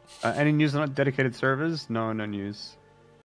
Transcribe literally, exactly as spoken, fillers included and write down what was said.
Uh, any news on dedicated servers? No, no news.